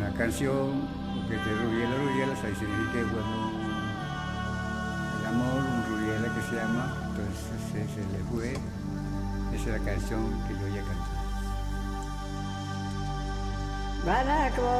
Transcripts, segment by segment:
Buena canción, porque te rubiela, rubiela, ahí significa bueno, el amor, un rubiela que se llama, entonces se le fue, esa es la canción que yo ya canté. Orinoco,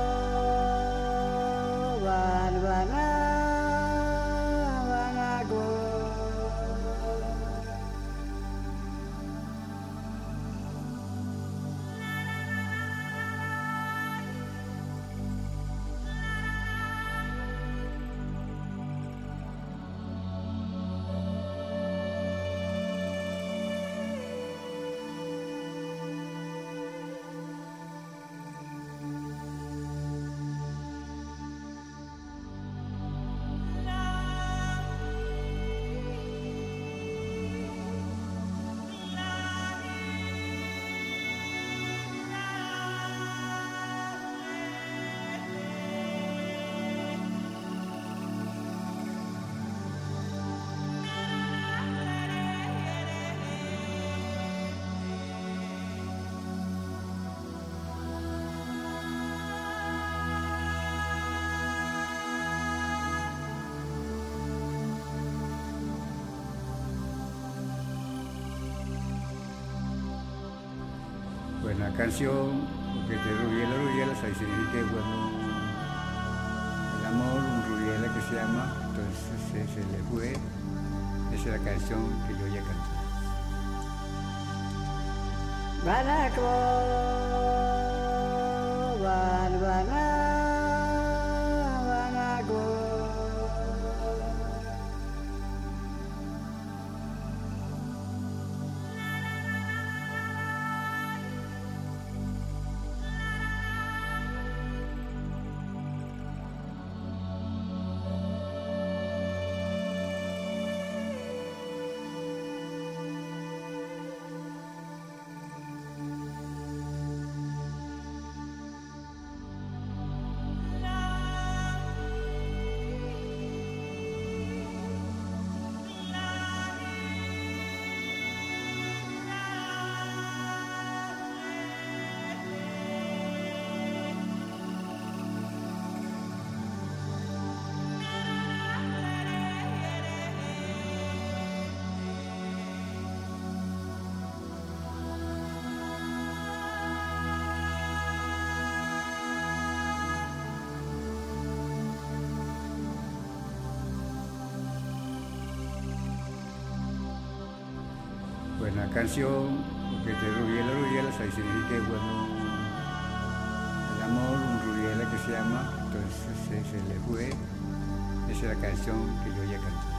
Buena canción, porque te rubiela, rubiela, ahí significa bueno, el amor, un rubiela que se llama, entonces se le fue, esa es la canción que yo ya canté. Buena canción, porque te rubiela, rubiela, ahí significa bueno, el amor, un rubiela que se llama, entonces se le fue, esa es la canción que yo ya canté.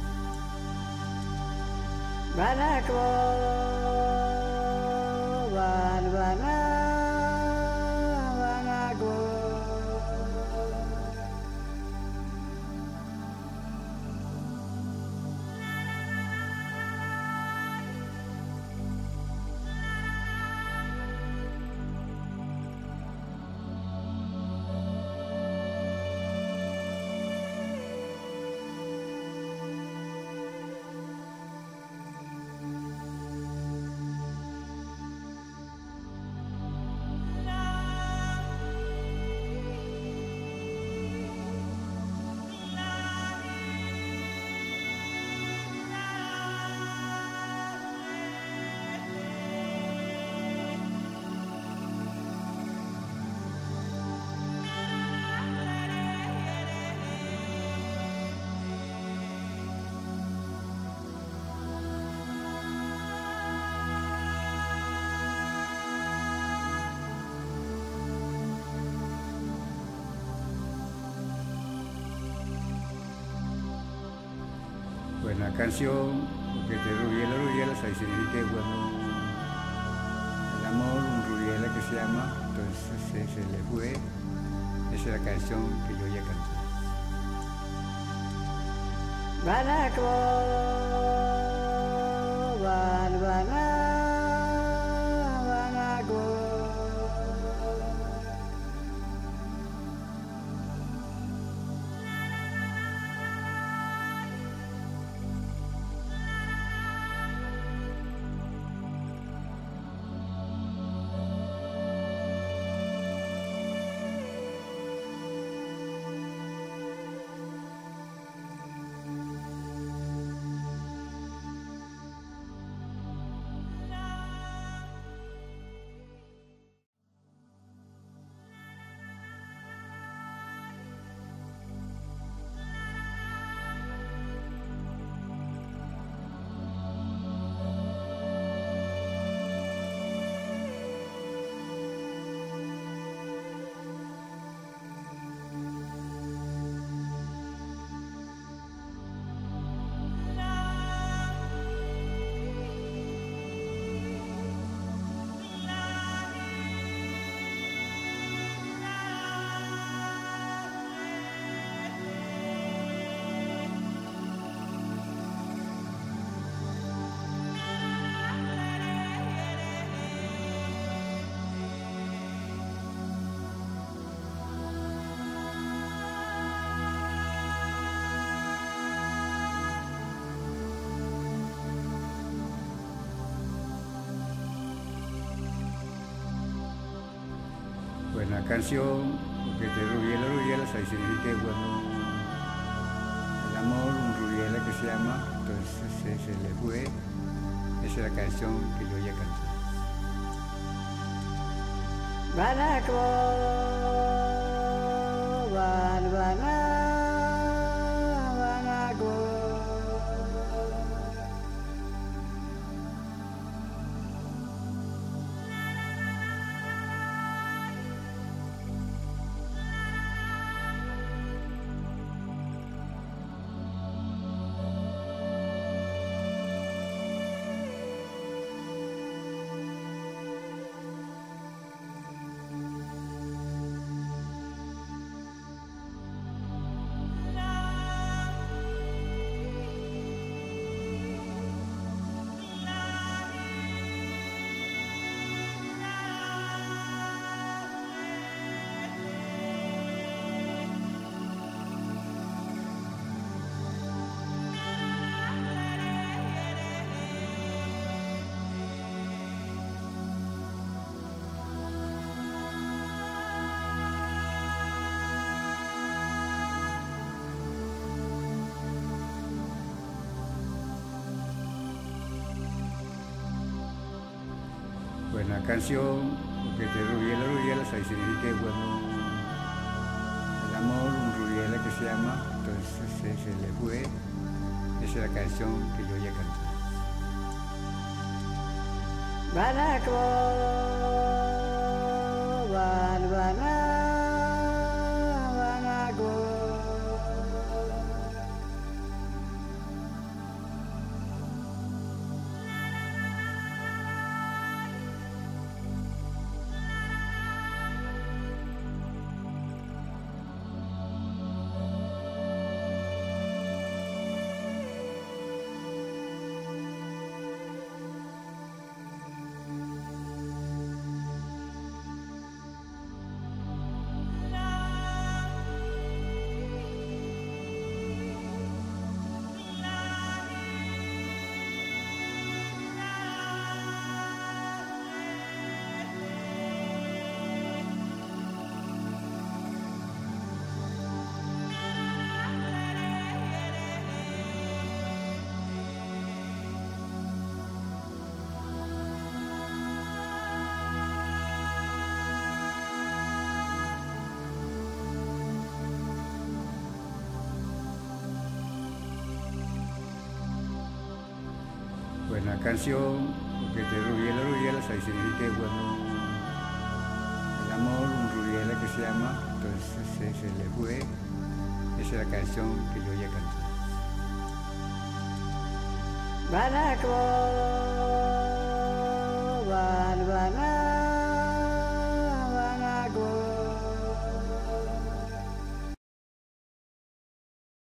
Buena canción, porque te rubiela, rubiela, ahí significa bueno, el amor, un rubiela que se llama, entonces se le fue, esa es la canción que yo ya canté. Buena canción, porque te rubiela, rubiela, ahí significa que bueno, el amor, un rubiela que se llama, entonces se le fue, esa es la canción que yo ya canté. Orinoco, Buena canción, porque te rubiela, rubiela, ahí significa que bueno, el amor, un rubiela que se llama, entonces se le fue, esa es la canción que yo ya canté. Buena canción, porque te rubiela, rubiela, ahí significa que bueno, el amor, un rubiela que se llama, entonces se le fue, esa es la canción que yo ya canté. Orinoco.